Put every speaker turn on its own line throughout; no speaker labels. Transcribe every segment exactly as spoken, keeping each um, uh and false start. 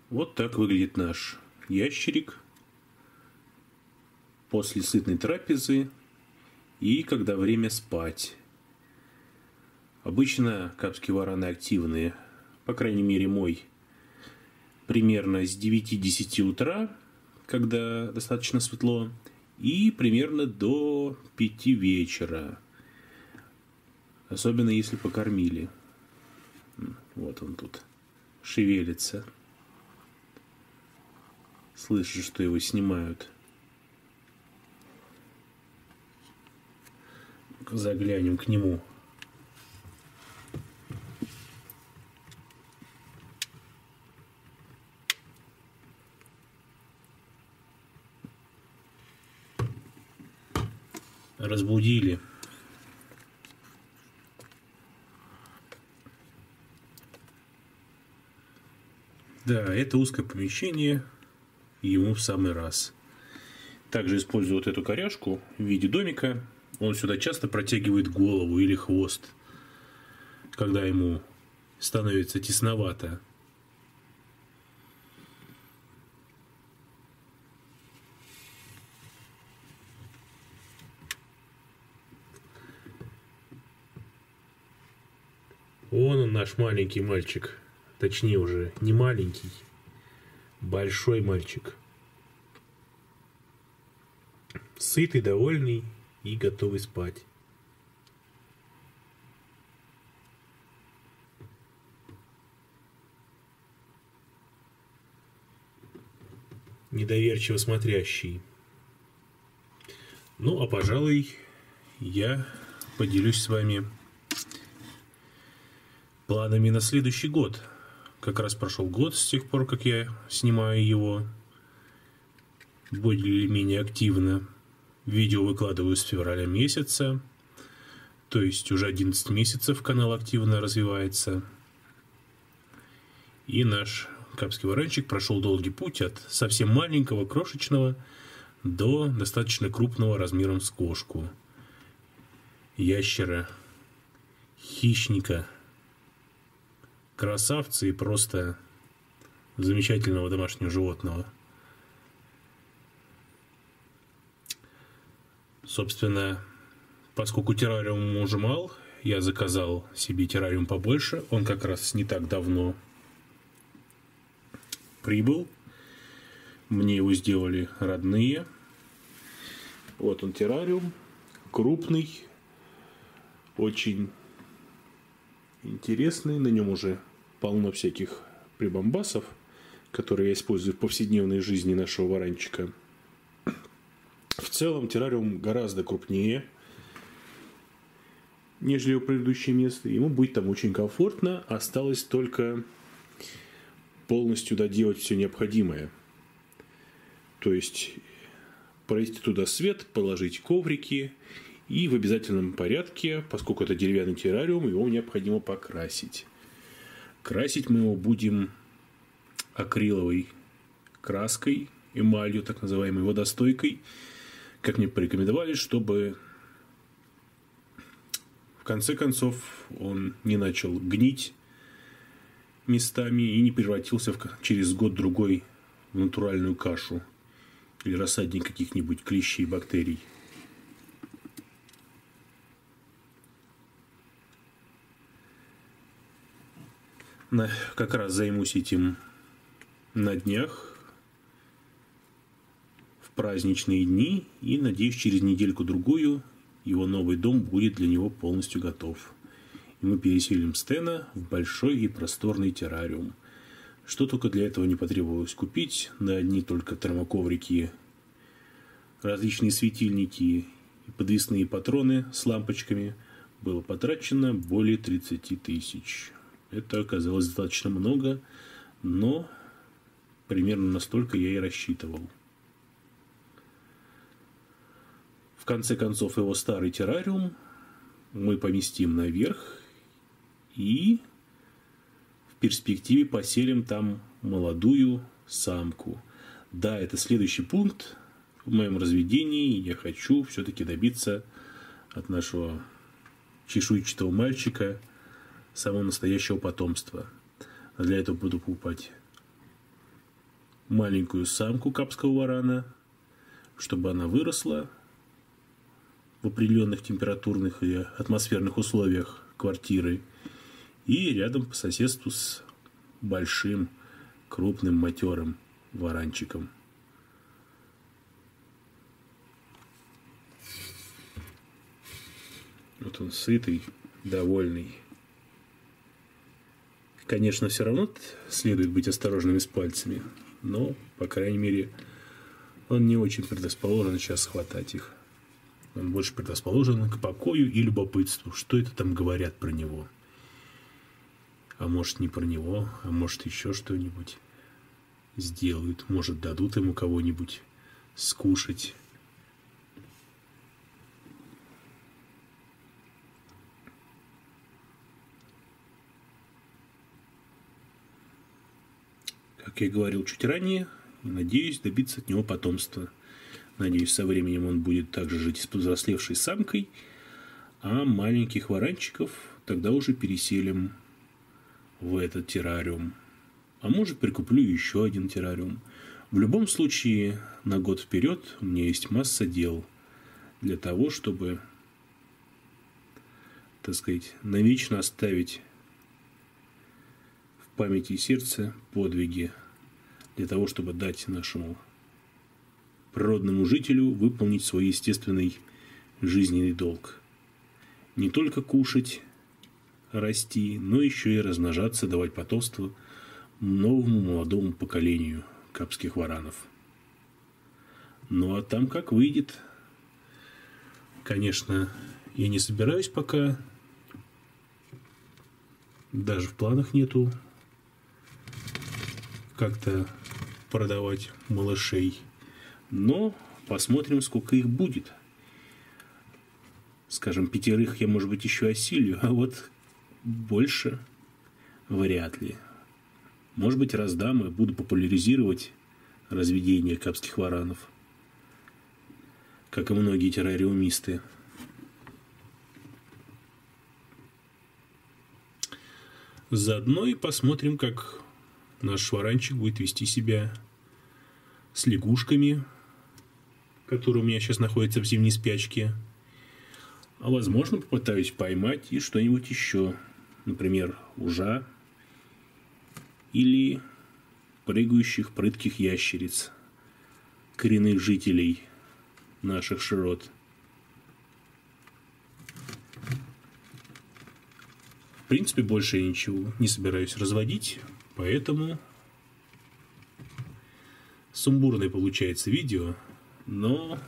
Вот так выглядит наш ящерик после сытной трапезы и когда время спать. Обычно капские вараны активные, по крайней мере мой, примерно с девяти-десяти утра, когда достаточно светло, и примерно до пяти вечера. Особенно если покормили. Вот он тут шевелится. Слышит, что его снимают. Заглянем к нему. Разбудили. Да, это узкое помещение, ему в самый раз. Также использую вот эту коряжку в виде домика. Он сюда часто протягивает голову или хвост, когда ему становится тесновато. Вон он, наш маленький мальчик. Точнее уже не маленький, большой мальчик. Сытый, довольный и готовый спать. Недоверчиво смотрящий. Ну, а пожалуй, я поделюсь с вами планами на следующий год. Как раз прошел год с тех пор, как я снимаю его более или менее активно. Видео выкладываю с февраля месяца. То есть уже одиннадцать месяцев канал активно развивается. И наш капский варанчик прошел долгий путь от совсем маленького, крошечного, до достаточно крупного размером с кошку. Ящера, хищника, красавца и просто замечательного домашнего животного. Собственно, поскольку террариум уже мал, я заказал себе террариум побольше. Он как раз не так давно прибыл. Мне его сделали родные. Вот он, террариум. Крупный. Очень интересный. На нем уже полно всяких прибамбасов, которые я использую в повседневной жизни нашего варанчика. В целом террариум гораздо крупнее, нежели его предыдущее место. Ему будет там очень комфортно. Осталось только полностью доделать все необходимое. То есть провести туда свет, положить коврики и в обязательном порядке, поскольку это деревянный террариум, его необходимо покрасить. Красить мы его будем акриловой краской, эмалью, так называемой водостойкой, как мне порекомендовали, чтобы в конце концов он не начал гнить местами и не превратился в, через год-другой в натуральную кашу или рассадник каких-нибудь клещей и бактерий. На, как раз займусь этим на днях, в праздничные дни, и надеюсь, через недельку-другую его новый дом будет для него полностью готов. И мы переселим Стена в большой и просторный террариум. Что только для этого не потребовалось купить: на одни только термоковрики, различные светильники и подвесные патроны с лампочками было потрачено более тридцати тысяч. Это оказалось достаточно много, но примерно настолько я и рассчитывал. В конце концов, его старый террариум мы поместим наверх и в перспективе поселим там молодую самку. Да, это следующий пункт в моем разведении. Я хочу все-таки добиться от нашего чешуйчатого мальчика самого настоящего потомства. А для этого буду покупать маленькую самку капского варана, чтобы она выросла в определенных температурных и атмосферных условиях квартиры, и рядом по соседству с большим, крупным, матерым варанчиком. Вот он сытый, довольный. Конечно, все равно следует быть осторожными с пальцами, но, по крайней мере, он не очень предрасположен сейчас хватать их. Он больше предрасположен к покою и любопытству. Что это там говорят про него? А может, не про него, а может, еще что-нибудь сделают. Может, дадут ему кого-нибудь скушать. Как я говорил чуть ранее, надеюсь добиться от него потомства. Надеюсь, со временем он будет также жить с повзрослевшей самкой, а маленьких варанчиков тогда уже переселим в этот террариум. А может, прикуплю еще один террариум. В любом случае, на год вперед у меня есть масса дел для того, чтобы, так сказать, навечно оставить в памяти и сердце подвиги, для того, чтобы дать нашему природному жителю выполнить свой естественный жизненный долг. Не только кушать, расти, но еще и размножаться, давать потомство новому молодому поколению капских варанов. Ну а там как выйдет. Конечно, я не собираюсь пока, даже в планах нету как-то продавать малышей. Но посмотрим, сколько их будет. Скажем, пятерых я, может быть, еще осилю, а вот больше вряд ли. Может быть, раздам и буду популяризировать разведение капских варанов, как и многие террариумисты. Заодно и посмотрим, как наш варанчик будет вести себя с лягушками, которые у меня сейчас находятся в зимней спячке. А возможно, попытаюсь поймать и что-нибудь еще. Например, ужа или прыгающих прытких ящериц, коренных жителей наших широт. В принципе, больше я ничего не собираюсь разводить, поэтому сумбурное получается видео, но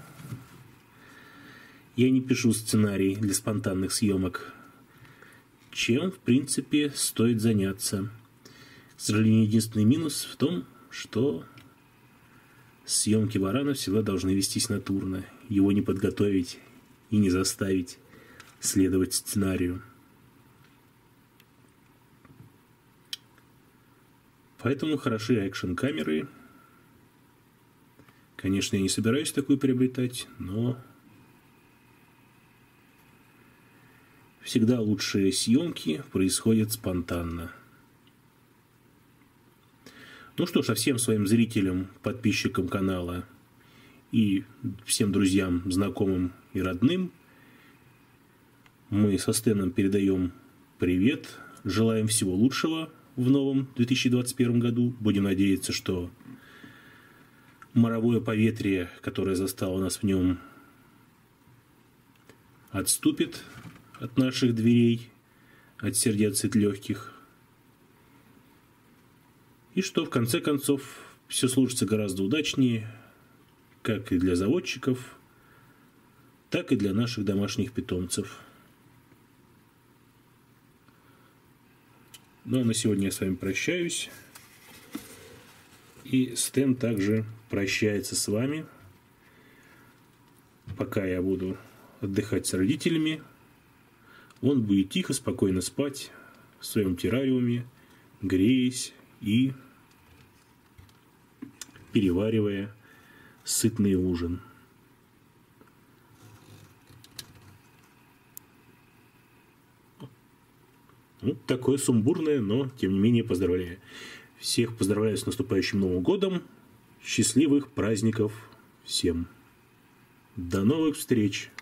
я не пишу сценарий для спонтанных съемок, чем, в принципе, стоит заняться. К сожалению, единственный минус в том, что съемки варана всегда должны вестись натурно. Его не подготовить и не заставить следовать сценарию. Поэтому хороши экшн-камеры. Конечно, я не собираюсь такую приобретать, но всегда лучшие съемки происходят спонтанно. Ну что ж, а всем своим зрителям, подписчикам канала и всем друзьям, знакомым и родным мы со Стэном передаем привет, желаем всего лучшего в новом две тысячи двадцать первом году. Будем надеяться, что моровое поветрие, которое застало нас в нем, отступит от наших дверей, от сердец и легких. И что в конце концов все сложится гораздо удачнее, как и для заводчиков, так и для наших домашних питомцев. Ну а на сегодня я с вами прощаюсь. И Стэн также прощается с вами. Пока я буду отдыхать с родителями, он будет тихо, спокойно спать в своем террариуме, греясь и переваривая сытный ужин. Ну, такое сумбурное, но тем не менее поздравляю. Всех поздравляю с наступающим Новым годом. Счастливых праздников всем. До новых встреч!